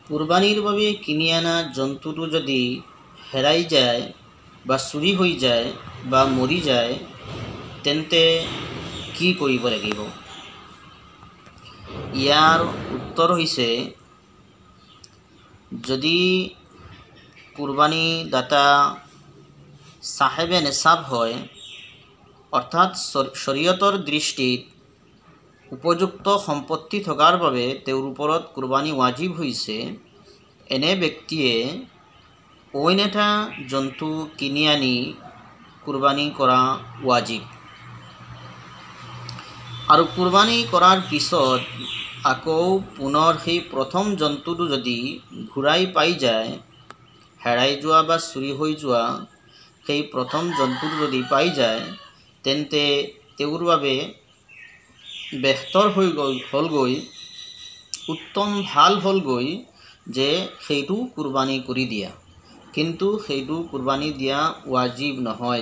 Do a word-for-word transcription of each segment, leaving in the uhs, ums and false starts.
কুরবানির বাবে কিনি আনা জন্তুটো যদি হেরাই যায় বা চুরি হৈ যায় বা মৰি যায় তেন্তে কি কৰিব লাগিব? ইয়াৰ উত্তৰ হৈছে, যদি কুরবানি দাতা সাহেবে নেশাব হয়, অর্থাৎ শরীয়তৰ দৃষ্টিত উপযুক্ত সম্পত্তি থকাৰ বাবে তেওঁৰ ওপৰত কুরবানি ৱাজিব হৈছে, এনে ব্যক্তিয়ে অইন এটা জন্তু কিনি আনি কুরবানি কৰা ৱাজিব। আৰু কুরবানি কৰাৰ পিছত আকৌ পুনৰ সেই প্ৰথম জন্তুটো যদি ঘূৰাই পাই যায়, হেৰাই যোৱা বা চুৰি হৈ যোৱা সেই প্ৰথম জন্তুটো যদি পাই যায়, তেন্তে তেওঁৰ বাবে বেহতৰ হৈ গ'ল হ'লগৈ উত্তম ভাল হ'লগৈ যে সেইটো কুরবানি কৰি দিয়া, কিন্তু সেইটো কুরবানি দিয়া ৱাজিব নহয়।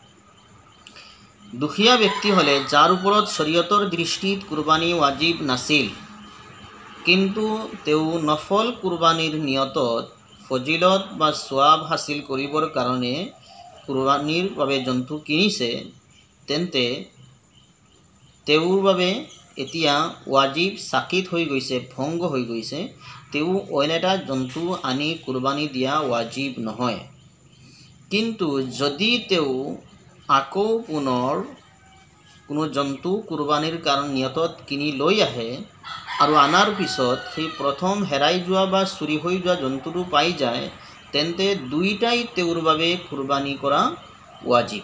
দুখীয়া ব্যক্তি হলে যাৰ ওপৰত শরীয়তৰ দৃষ্টিত কুরবানি ৱাজিব নাছিল, কিন্তু তেওঁ নফল কুরবানিৰ নিয়তত ফজিলত বা সোৱাব হাসিল কৰিবৰ কাৰণে কুরবানিৰ বাবে জন্তু কিনিছে, তেন্তে তেওঁৰ বাবে এতিয়া ৱাজিব সাকিত হৈ গৈছে, ভংগ হৈ গৈছে। তেওঁ অইন এটা জন্তু আনি কুরবানি দিয়া ৱাজিব নহয়। কিন্তু যদি তেওঁ আকৌ পুনৰ কোনো জন্তু কুরবানিৰ কাৰণ নিয়তত কিনি লৈ আহে আৰু আনাৰ পিছত সেই প্ৰথম হেৰাই যোৱা বা চুৰি হৈ যোৱা জন্তুটো পাই যায়, তেন্তে দুইটাই তেওঁৰ বাবে কুরবানি কৰা ৱাজিব।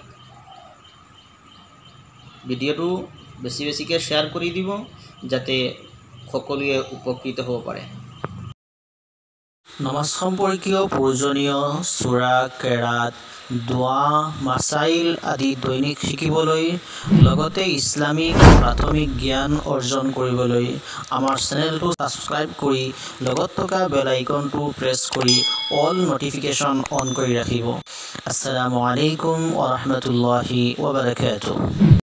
ভিডিঅ'টো বেছি বেছিকৈ শ্বেয়াৰ কৰি দিব যাতে সকলোৱে উপকৃত হ'ব পাৰে। নমাজ সম্পৰ্কীয় প্ৰয়োজনীয় সূৰা, কেৰাত, দোৱা, মাসাইল আদি দৈনিক শিকিবলৈ, লগতে ইছলামিক প্ৰাথমিক জ্ঞান অৰ্জন কৰিবলৈ আমাৰ চেনেলটো ছাবস্ক্ৰাইব কৰি লগত থকা বেল আইকনটো প্ৰেছ কৰি অল নটিফিকেশ্যন অন কৰি ৰাখিব। আসসালামু আলাইকুম ওয়া ৰাহমাতুল্লাহি ওয়া বাৰাকাতুহু।